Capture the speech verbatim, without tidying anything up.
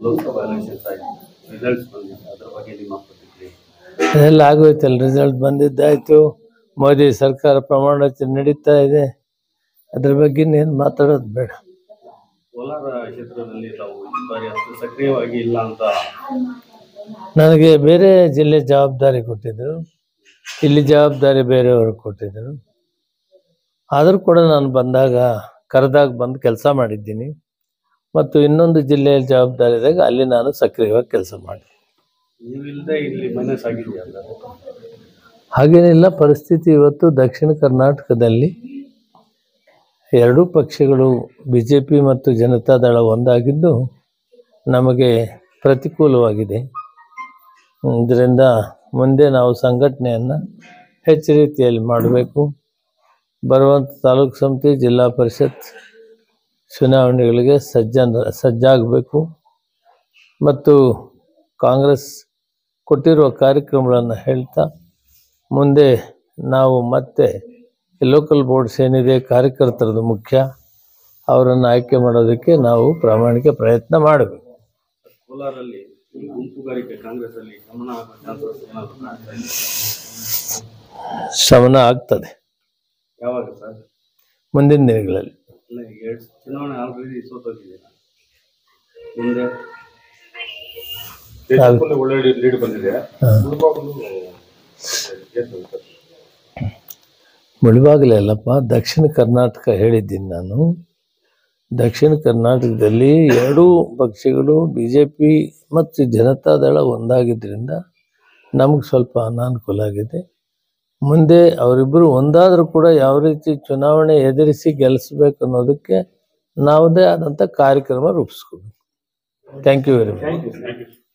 Lok Sabha elections ಆಯಿತು, results ಬಂದಿದೆ, ಅದರ ಬಗ್ಗೆ ನಿಮ್ಮ ಪ್ರತಿಕ್ರಿಯೆ? ಅದೆಲ್ಲ ಆಗೋಯ್ತಲ್ಲ, ರಿಸಲ್ಟ್ ಬಂದಿದ್ದಾಯಿತು. ಮೋದಿ ಸರ್ಕಾರ ಪ್ರಮಾಣ ವಚನ ನಡೀತಾ ಇದೆ, ಅದ್ರ ಬಗ್ಗೆ ಇನ್ನೇನು ಮಾತಾಡೋದು ಬೇಡ. ಕೋಲಾರ ಕ್ಷೇತ್ರದಲ್ಲಿ ತಾವು ಈ ಬಾರಿ ಅಷ್ಟು ಸಕ್ರಿಯವಾಗಿ ಇಲ್ಲ ಅಂತ ನನಗೆ ಬೇರೆ ಜಿಲ್ಲೆ ಜವಾಬ್ದಾರಿ ಕೊಟ್ಟಿದ್ದರು, ಇಲ್ಲಿ ಜವಾಬ್ದಾರಿ ಬೇರೆಯವರು ಕೊಟ್ಟಿದ್ದರು. ಆದರೂ ಕೂಡ ನಾನು ಬಂದಾಗ ಕರೆದಾಗ ಬಂದು ಕೆಲಸ ಮಾಡಿದ್ದೀನಿ. ಮತ್ತು ಇನ್ನೊಂದು ಜಿಲ್ಲೆಯಲ್ಲಿ ಜವಾಬ್ದಾರಿ ಇದ್ದಾಗ ಅಲ್ಲಿ ನಾನು ಸಕ್ರಿಯವಾಗಿ ಕೆಲಸ ಮಾಡಿದೆ. ನೀವಿಲ್ಲದೆ ಇಲ್ಲಿ ಮೈನಸ್ ಆಗಿದೆಯಾ? ಹಾಗೇನಿಲ್ಲ. ಪರಿಸ್ಥಿತಿ ಇವತ್ತು ದಕ್ಷಿಣ ಕರ್ನಾಟಕದಲ್ಲಿ ಎರಡೂ ಪಕ್ಷಗಳು ಬಿ ಜೆ ಪಿ ಮತ್ತು ಜನತಾದಳ ಒಂದಾಗಿದ್ದು ನಮಗೆ ಪ್ರತಿಕೂಲವಾಗಿದೆ. ಇದರಿಂದ ಮುಂದೆ ನಾವು ಸಂಘಟನೆಯನ್ನು ಹೆಚ್ಚು ರೀತಿಯಲ್ಲಿ ಮಾಡಬೇಕು. ಬರುವಂಥ ತಾಲೂಕು ಸಮಿತಿ, ಜಿಲ್ಲಾ ಪರಿಷತ್ ಚುನಾವಣೆಗಳಿಗೆ ಸಜ್ಜ ಸಜ್ಜಾಗಬೇಕು. ಮತ್ತು ಕಾಂಗ್ರೆಸ್ ಕೊಟ್ಟಿರುವ ಕಾರ್ಯಕ್ರಮಗಳನ್ನು ಹೇಳ್ತಾ ಮುಂದೆ ನಾವು ಮತ್ತೆ ಲೋಕಲ್ ಬೋರ್ಡ್ಸ್ ಏನಿದೆ ಕಾರ್ಯಕರ್ತರದ್ದು ಮುಖ್ಯ, ಅವರನ್ನು ಆಯ್ಕೆ ಮಾಡೋದಕ್ಕೆ ನಾವು ಪ್ರಾಮಾಣಿಕ ಪ್ರಯತ್ನ ಮಾಡಬೇಕು. ಕೋಲಾರಲ್ಲಿ ಗುಂಪುಗಾರಿಕೆ ಕಾಂಗ್ರೆಸ್ಸಲ್ಲಿ ಶಮನ ಆಗೋ ಚಾನ್ಸಸ್ ಏನಾದರೂ ಕಾಣ್ತಾ ಇದೆ? ಶಮನ ಆಗ್ತದೆ. ಯಾವಾಗ ಸರ್? ಮುಂದಿನ ದಿನಗಳಲ್ಲಿ. ಇಲ್ಲ, ಎರಡು ಚುನಾವಣೆ ಆಲ್ರೆಡಿ ಸೋತೋಗಿದೆ. ಮುಂದೆ ಒಳ್ಳೆ ಲೀಡ್ ಬಂದಿದೆ. ಮುಳುಬಾಗಿಲಲ್ಲಪ್ಪ, ದಕ್ಷಿಣ ಕರ್ನಾಟಕ ಹೇಳಿದ್ದೀನಿ ನಾನು. ದಕ್ಷಿಣ ಕರ್ನಾಟಕದಲ್ಲಿ ಎರಡೂ ಪಕ್ಷಗಳು ಬಿ ಜೆ ಪಿ ಮತ್ತು ಜನತಾದಳ ಒಂದಾಗಿದ್ದರಿಂದ ನಮಗೆ ಸ್ವಲ್ಪ ಅನಾನುಕೂಲ ಆಗಿದೆ. ಮುಂದೆ ಅವರಿಬ್ಬರು ಒಂದಾದರೂ ಕೂಡ ಯಾವ ರೀತಿ ಚುನಾವಣೆ ಎದುರಿಸಿ ಗೆಲ್ಲಿಸ್ಬೇಕು ಅನ್ನೋದಕ್ಕೆ ನಾವುದೇ ಆದಂಥ ಕಾರ್ಯಕ್ರಮ ರೂಪಿಸ್ಕೋಬೇಕು. Thank you very much.